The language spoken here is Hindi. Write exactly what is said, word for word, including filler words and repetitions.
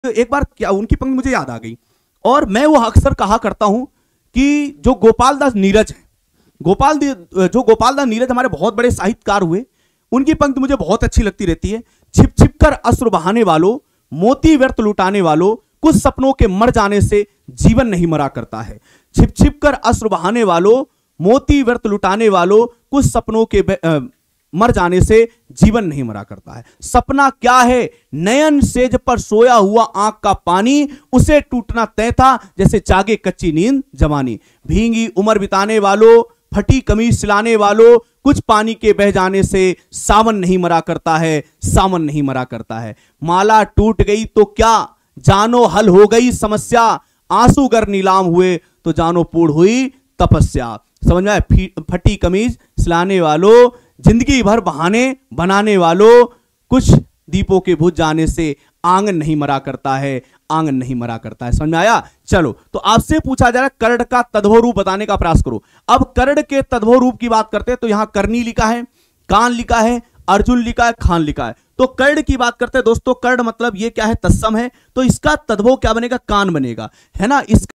एक बार क्या उनकी पंक्ति मुझे याद आ गई, और मैं वो अक्सर कहा करता हूं कि जो गोपाल दास नीरज है, गोपाल जो गोपाल दास नीरज हमारे बहुत बड़े साहित्यकार हुए, उनकी पंक्ति मुझे बहुत अच्छी लगती रहती है। छिप छिप कर अश्रु बहाने वालों, मोती व्यर्थ लुटाने वालों, कुछ सपनों के मर जाने से जीवन नहीं मरा करता है। छिप छिप कर अश्रु बहाने वालों, मोती व्यर्थ लुटाने वालों, कुछ सपनों के आ, मर जाने से जीवन नहीं मरा करता है। सपना क्या है? नयन सेज पर सोया हुआ आंख का पानी, उसे टूटना तय था जैसे जागे कच्ची नींद जवानी। भींगी उम्र बिताने वालों, फटी कमीज सिलाने वालों, कुछ पानी के बह जाने से सावन नहीं मरा करता है, सावन नहीं मरा करता है। माला टूट गई तो क्या जानो हल हो गई समस्या, आंसू गर नीलाम हुए तो जानो पूर्ण हुई तपस्या। समझ में आया? फटी कमीज सिलाने वालों, जिंदगी भर बहाने बनाने वालों, कुछ दीपों के बुझ जाने से आंगन नहीं मरा करता है, आंगन नहीं मरा करता है। समझ में आया? चलो, तो आपसे पूछा जा रहा है कर्ण का तद्भव रूप बताने का प्रयास करो। अब कर्ण के तद्भव रूप की बात करते हैं तो यहां करनी लिखा है, कान लिखा है, अर्जुन लिखा है, खान लिखा है। तो कर्ण की बात करते हैं दोस्तों, कर्ण मतलब ये क्या है? तत्सम है, तो इसका तद्भव क्या बनेगा? कान बनेगा, है ना। इस